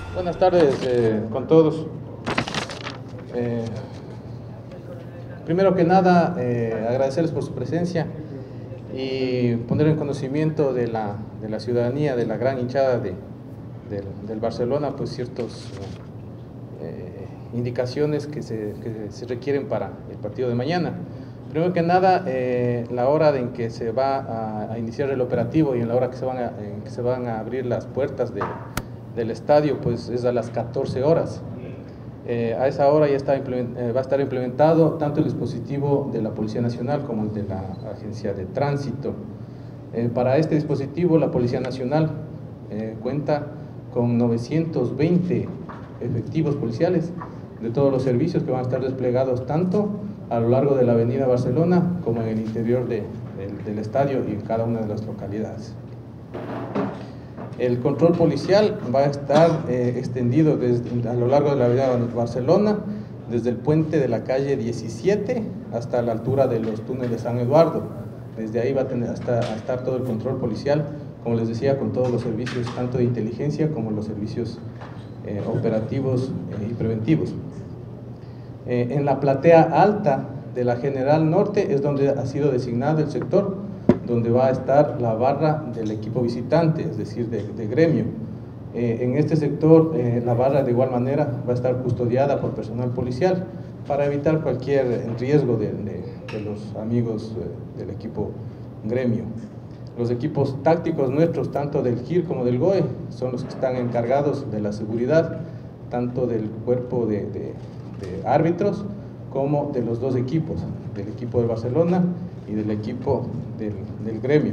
Buenas tardes con todos. Primero que nada, agradecerles por su presencia y poner en conocimiento de la ciudadanía, de la gran hinchada del Barcelona, pues ciertas indicaciones que se requieren para el partido de mañana. Primero que nada, la hora en que se va a iniciar el operativo y en la hora en que se van a abrir las puertas del estadio, pues es a las 14 horas. A esa hora ya va a estar implementado tanto el dispositivo de la Policía Nacional como el de la Agencia de Tránsito. Para este dispositivo, la Policía Nacional cuenta con 920 efectivos policiales de todos los servicios que van a estar desplegados tanto a lo largo de la avenida Barcelona como en el interior del estadio y en cada una de las localidades. El control policial va a estar extendido a lo largo de la avenida Barcelona, desde el puente de la calle 17 hasta la altura de los túneles de San Eduardo. Desde ahí va a estar todo el control policial, como les decía, con todos los servicios, tanto de inteligencia como los servicios operativos y preventivos. En la platea alta de la General Norte es donde ha sido designado el sector donde va a estar la barra del equipo visitante, es decir, de Gremio. En este sector, la barra de igual manera va a estar custodiada por personal policial para evitar cualquier riesgo de los amigos del equipo Gremio. Los equipos tácticos nuestros, tanto del GIR como del GOE, son los que están encargados de la seguridad, tanto del cuerpo de árbitros como de los dos equipos, del equipo de Barcelona y del equipo del Gremio.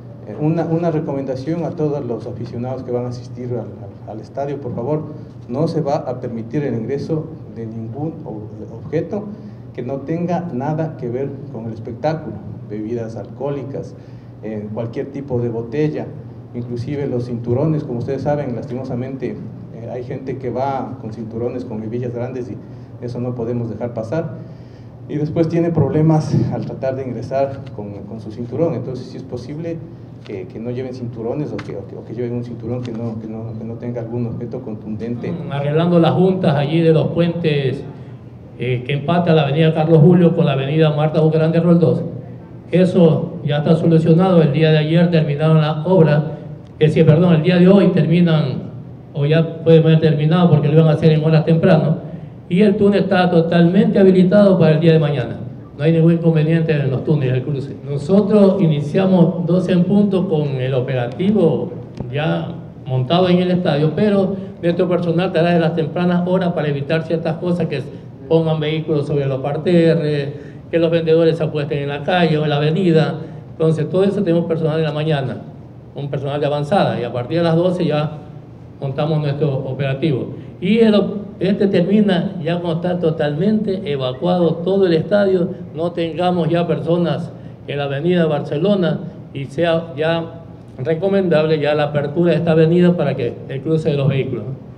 Una recomendación a todos los aficionados que van a asistir al estadio: por favor, no se va a permitir el ingreso de ningún objeto que no tenga nada que ver con el espectáculo, bebidas alcohólicas, cualquier tipo de botella, inclusive los cinturones. Como ustedes saben, lastimosamente hay gente que va con cinturones con hebillas grandes y eso no podemos dejar pasar, y después tiene problemas al tratar de ingresar con su cinturón. Entonces, si es posible que no lleven cinturones o que lleven un cinturón que no tenga algún objeto contundente. Arreglando las juntas allí de los puentes que empata la avenida Carlos Julio con la avenida Marta Bucarán de Roldós. Eso ya está solucionado. El día de ayer terminaron la obra, el día de hoy terminan, o ya pueden haber terminado porque lo iban a hacer en horas temprano, y el túnel está totalmente habilitado para el día de mañana. No hay ningún inconveniente en los túneles del cruce. Nosotros iniciamos 12 en punto con el operativo ya montado en el estadio, pero nuestro personal estará de las tempranas horas para evitar ciertas cosas, que pongan vehículos sobre los parterres, que los vendedores se apuesten en la calle o en la avenida. Entonces, todo eso tenemos personal en la mañana, un personal de avanzada, y a partir de las 12 ya montamos nuestro operativo. Y este termina ya cuando está totalmente evacuado todo el estadio, no tengamos ya personas en la avenida Barcelona, y sea ya recomendable ya la apertura de esta avenida para que el cruce de los vehículos.